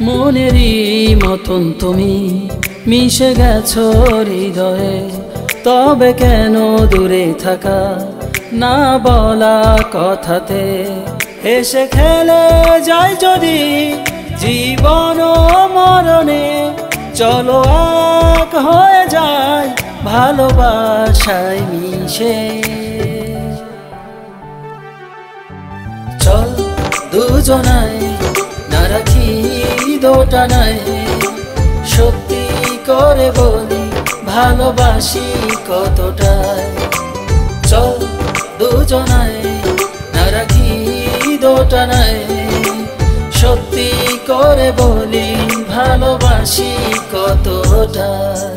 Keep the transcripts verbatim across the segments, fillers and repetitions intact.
মনেরই মতন তুমি মিশে গেছো হৃদয়ে, তবে কেন দূরে থাকা না বলা কথাতে? হেসে খেলে যায় যদি জীবন ও মরণে, চলো এক হয়ে যায় ভালোবাসায় মিশে। চল দুজনায় না রাখি দোটানায়, সত্যি করে বলি ভালোবাসি কতটায়। চল দুজনায় না রাখি দোটানায়, সত্যি করে বলি ভালোবাসি কতটায়।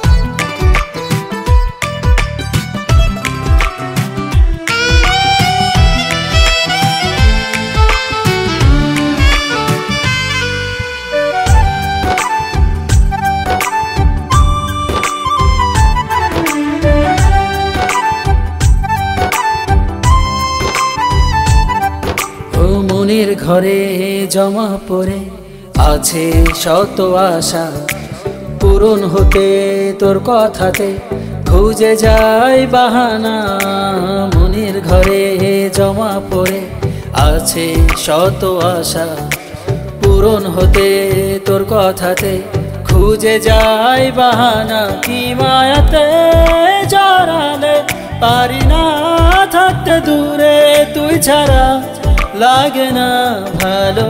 মনের ঘরে জমা পড়ে আছে শত আশা, পূরণ হতে তোর কথাতে খুঁজে যায় বাহানা। মনের ঘরে জমা পড়ে আছে শত আশা, পূরণ হতে তোর কথাতে খুঁজে যায় বাহানা। কি মায়াতে জড়ালে পারি না থাকতে দূরে, তুই ছাড়া লাগে না ভালো।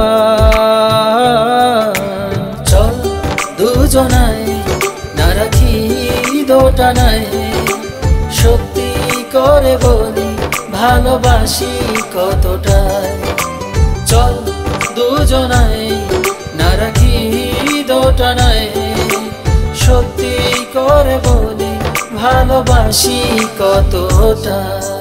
চল দুজনায় না রাখি দোটানায়, সত্যি করে বলি ভালোবাসি কতটায়। চল দুজনায় না রাখি দোটানায়, সত্যি করে বলি ভালোবাসি কতটায়।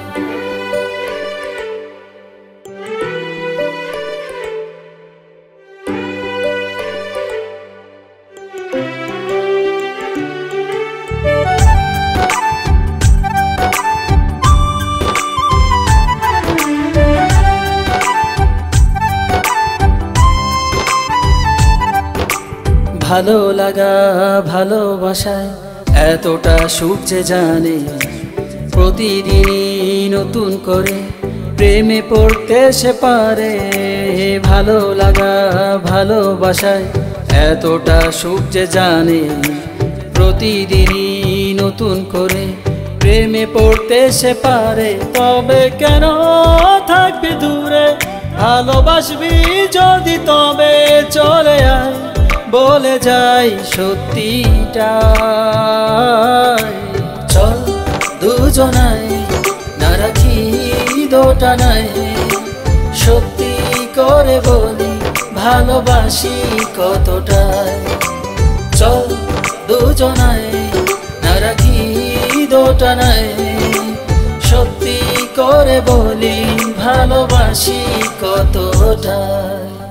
ভালো লাগা ভালোবাসায় এতটা সুখ যে জানে, প্রতিদিনই নতুন করে প্রেমে পড়তে সে পারে। ভালো লাগা ভালোবাসায় এতটা সুখ যে জানে, প্রতিদিনই নতুন করে প্রেমে পড়তে সে পারে। তবে কেন থাকবি দূরে, ভালোবাসবি যদি তবে চলে আয়, বলে যাই সত্যিটাই। চল দুজনায় না রাখি দোটানায়, সত্যি করে বলি ভালোবাসি কতটায়। চল দুজনায় না রাখি দোটানায়, সত্যি করে বলি ভালোবাসি কতটায়।